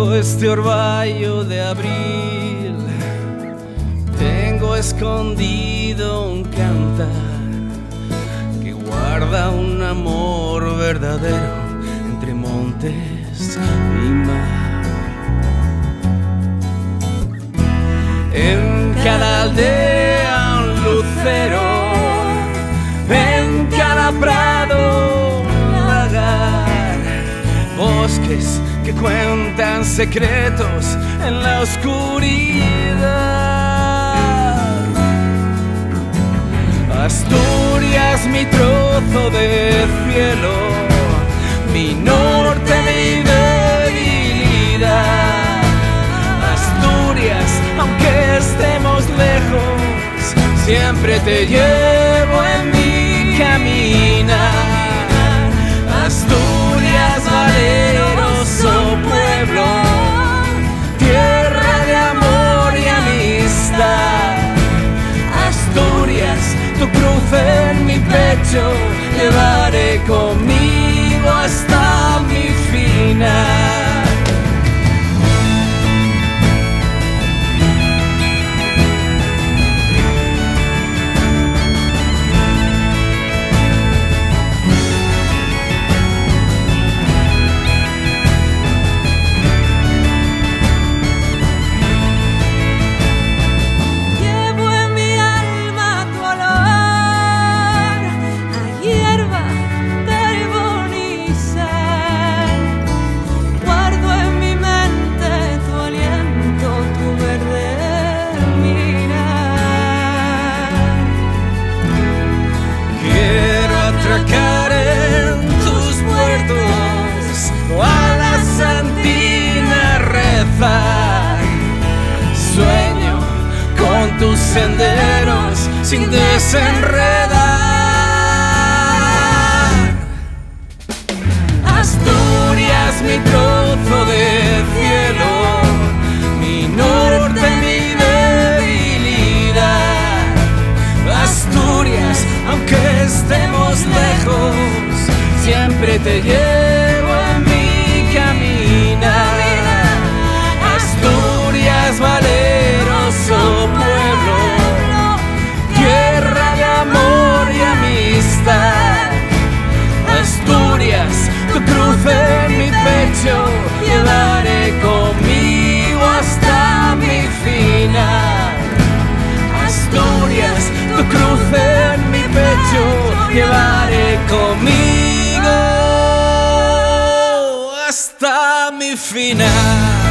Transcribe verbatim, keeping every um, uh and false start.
bajo este orvallo de abril tengo escondido un cantar que guarda un amor verdadero entre montes y mar. En cada aldea un lucero, en cada prado un lagar, bosques que cuentan secretos en la oscuridad. Asturias, mi trozo de cielo, mi norte, mi debilidad. Asturias, aunque estemos lejos, siempre te llevo en mi caminar. Asturias, valeroso pueblo, tierra de amor y amistad. Asturias, tu cruz en mi pecho, llevaré conmigo hasta mi final. Sueño con tus senderos sin desenredar. Asturias, mi trozo de cielo, mi norte, mi debilidad. Asturias, aunque estemos lejos, siempre te llevo en mi caminar. Asturias, valeroso pueblo, tierra de amor y amistad. Asturias, tu cruz en mi pecho, llevaré conmigo hasta mi final. Asturias, tu cruz en mi pecho, llevaré conmigo hasta mi final.